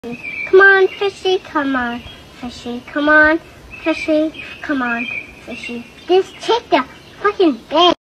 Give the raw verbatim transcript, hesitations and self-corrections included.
Come on, fishy, come on, fishy, come on, fishy, come on, fishy. Just take the fucking bag.